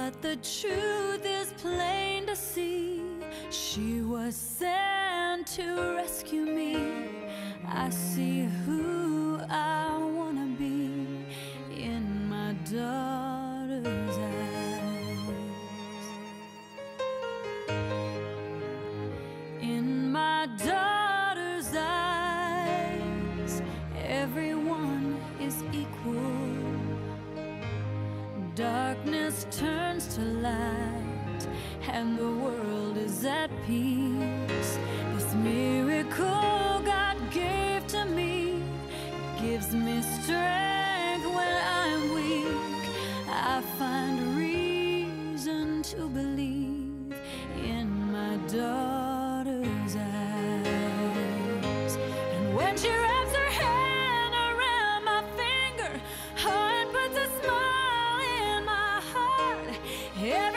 But the truth is plain to see. She was sent to rescue me. I see who I wanna be in my daughter's eyes. In my daughter's eyes, everyone is equal. Darkness turns to light, and the world is at peace. This miracle God gave to me gives me strength when I'm weak. I find reason to believe in my daughter's eyes. And when she wraps her hand around my finger, oh, and puts a smile in my heart,